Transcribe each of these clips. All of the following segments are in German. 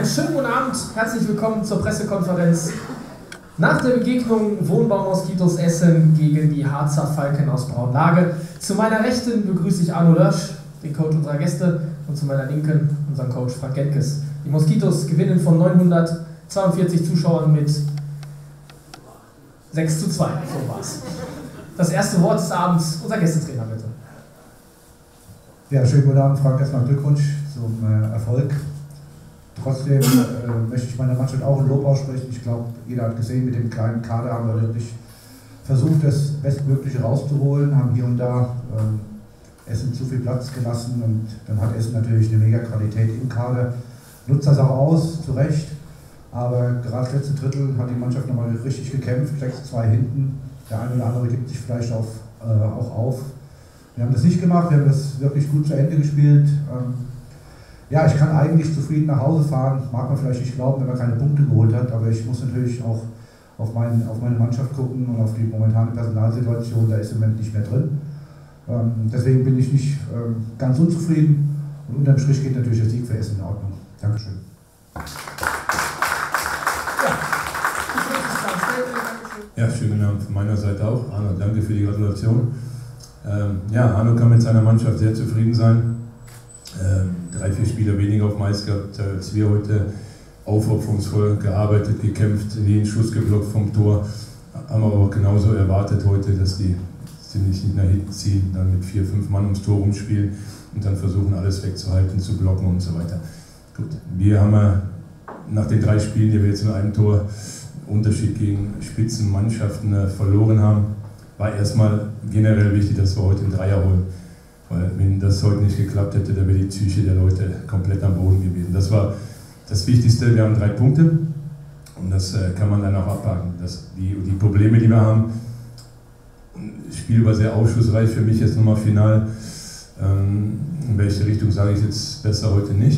Einen schönen guten Abend, herzlich willkommen zur Pressekonferenz nach der Begegnung Wohnbau Moskitos Essen gegen die Harzer Falken aus Braunlage. Zu meiner Rechten begrüße ich Arno Lörsch, den Coach unserer Gäste, und zu meiner Linken unseren Coach Frank Genkes. Die Moskitos gewinnen von 942 Zuschauern mit 6:2, so war's. Das erste Wort des Abends, unser Gästetrainer bitte. Ja, schönen guten Abend, Frank. Erstmal Glückwunsch zum Erfolg. Trotzdem möchte ich meiner Mannschaft auch ein Lob aussprechen. Ich glaube, jeder hat gesehen, mit dem kleinen Kader haben wir wirklich versucht, das Bestmögliche rauszuholen, haben hier und da Essen zu viel Platz gelassen und dann hat Essen natürlich eine mega Qualität im Kader. Nutzt das auch aus, zu Recht, aber gerade das letzte Drittel hat die Mannschaft nochmal richtig gekämpft, 6:2 hinten. Der eine oder andere gibt sich vielleicht auch auf. Wir haben das nicht gemacht, wir haben das wirklich gut zu Ende gespielt. Ja, ich kann eigentlich zufrieden nach Hause fahren, mag man vielleicht nicht glauben, wenn man keine Punkte geholt hat, aber ich muss natürlich auch auf meine Mannschaft gucken und auf die momentane Personalsituation, da ist im Moment nicht mehr drin. Deswegen bin ich nicht ganz unzufrieden und unterm Strich geht natürlich der Sieg für Essen in Ordnung. Dankeschön. Ja, schönen Abend von meiner Seite auch. Arno, danke für die Gratulation. Ja, Arno kann mit seiner Mannschaft sehr zufrieden sein. 3-4 Spieler weniger auf dem Eis gehabt, als wir heute aufopferungsvoll gearbeitet, gekämpft, wie ein Schuss geblockt vom Tor. Haben aber auch genauso erwartet heute, dass die nicht nach hinten ziehen, dann mit 4-5 Mann ums Tor rumspielen und dann versuchen, alles wegzuhalten, zu blocken und so weiter. Gut, wir haben nach den 3 Spielen, die wir jetzt in einem Tor Unterschied gegen Spitzenmannschaften verloren haben, war erstmal generell wichtig, dass wir heute einen Dreier holen. Weil wenn das heute nicht geklappt hätte, dann wäre die Psyche der Leute komplett am Boden gewesen. Das war das Wichtigste, wir haben 3 Punkte und das kann man dann auch abhaken. Die Probleme, die wir haben, das Spiel war sehr aufschlussreich für mich jetzt nochmal final. In welche Richtung sage ich jetzt besser heute nicht.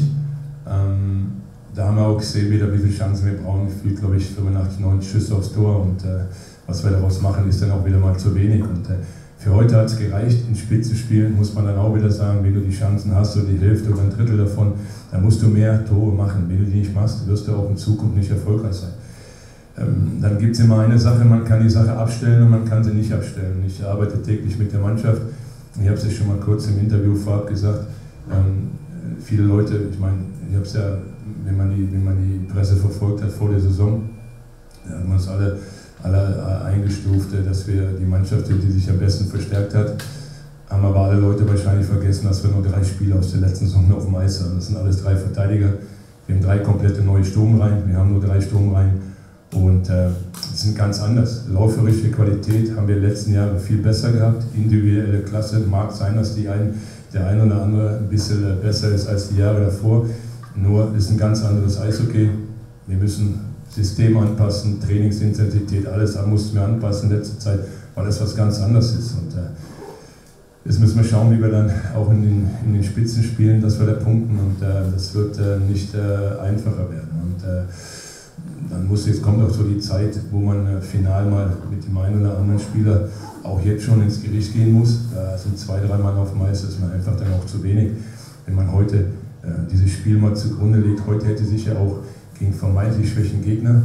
Da haben wir auch gesehen wieder, wie viele Chancen wir brauchen. Gefühlt, glaube ich, 85, 90 Schüsse aufs Tor und was wir daraus machen, ist dann auch wieder mal zu wenig. Und für heute hat es gereicht. In Spitzenspielen muss man dann auch wieder sagen, wenn du die Chancen hast, so die Hälfte oder ein Drittel davon, dann musst du mehr Tore machen. Wenn du die nicht machst, wirst du auch in Zukunft nicht erfolgreich sein. Dann gibt es immer eine Sache, man kann die Sache abstellen und man kann sie nicht abstellen. Ich arbeite täglich mit der Mannschaft. Ich habe es ja schon mal kurz im Interview vorab gesagt. Viele Leute, ich meine, ich habe es ja, wenn man die Presse verfolgt hat vor der Saison, da haben wir uns alle eingestuft, dass wir die Mannschaft sind, die sich am besten verstärkt hat. Haben aber alle Leute wahrscheinlich vergessen, dass wir nur 3 Spieler aus der letzten Saison auf dem Eis haben. Das sind alles 3 Verteidiger. Wir haben 3 komplette neue Sturmreihen. Wir haben nur 3 Sturmreihen. Und die sind ganz anders. Läuferische Qualität haben wir in den letzten Jahren viel besser gehabt. Individuelle Klasse mag sein, dass der ein oder andere ein bisschen besser ist als die Jahre davor. Nur ist ein ganz anderes Eishockey. Wir müssen System anpassen, Trainingsintensität, alles mussten wir anpassen in letzter Zeit, weil das was ganz anderes ist. Und jetzt müssen wir schauen, wie wir dann auch in den Spitzen spielen, dass wir da punkten und das wird nicht einfacher werden. Und dann jetzt kommt auch so die Zeit, wo man final mal mit dem einen oder anderen Spieler auch jetzt schon ins Gericht gehen muss. Da sind 2, 3 Mann auf dem Eis, das ist mir einfach dann auch zu wenig. Wenn man heute dieses Spiel mal zugrunde legt, heute hätte sich ja auch gegen vermeintlich schwächen Gegner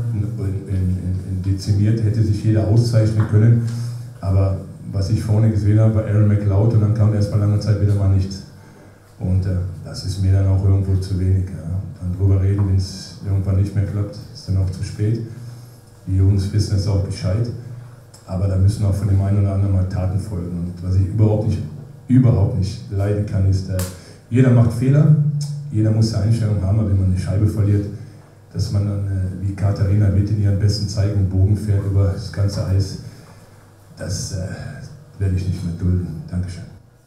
dezimiert, hätte sich jeder auszeichnen können. Aber was ich vorne gesehen habe, bei Aaron McLeod, und dann kam erstmal lange Zeit wieder mal nichts. Und das ist mir dann auch irgendwo zu wenig. Ja. Dann drüber reden, wenn es irgendwann nicht mehr klappt, ist dann auch zu spät. Die Jungs wissen jetzt auch Bescheid. Aber da müssen auch von dem einen oder anderen mal Taten folgen. Und was ich überhaupt nicht leiden kann, ist, jeder macht Fehler, jeder muss eine Einstellung haben, aber wenn man eine Scheibe verliert, dass man dann, wie Katharina Witt in ihren besten Zeigen und Bogen fährt über das ganze Eis, das werde ich nicht mehr dulden. Dankeschön.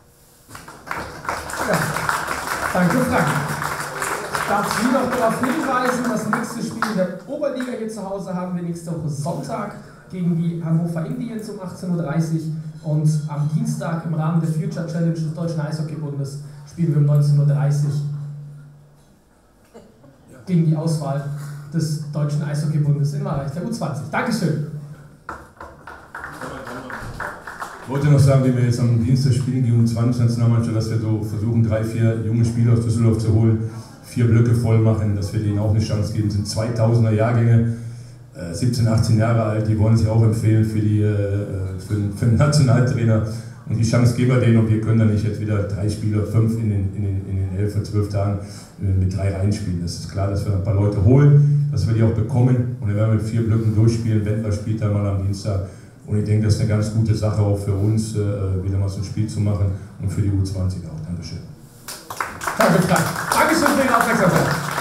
Ja, danke Frank. Ich darf Sie noch darauf hinweisen, das nächste Spiel in der Oberliga hier zu Hause haben wir nächste Woche Sonntag gegen die Hannover Indians um 18:30 Uhr und am Dienstag im Rahmen der Future Challenge des Deutschen Eishockeybundes spielen wir um 19:30 Uhr gegen die Auswahl des Deutschen Eishockeybundes im Bereich der U20. Dankeschön. Ich wollte noch sagen, wenn wir jetzt am Dienstag spielen, die U20-Nationalmannschaft, dass wir so versuchen, 3, 4 junge Spieler aus Düsseldorf zu holen 4 Blöcke voll machen, dass wir denen auch eine Chance geben. Das sind 2000er Jahrgänge, 17, 18 Jahre alt, die wollen sich auch empfehlen für den Nationaltrainer. Und die Chance geben wir denen und wir können dann nicht jetzt wieder 3 Spieler, 5 in den 11 oder 12 Tagen mit 3 reinspielen. Das ist klar, dass wir ein paar Leute holen, dass wir die auch bekommen und dann werden wir mit 4 Blöcken durchspielen. Wendler spielt dann mal am Dienstag und ich denke, das ist eine ganz gute Sache auch für uns, wieder mal so ein Spiel zu machen und für die U20 auch. Dankeschön. Danke, Frank. Dankeschön für die Aufmerksamkeit.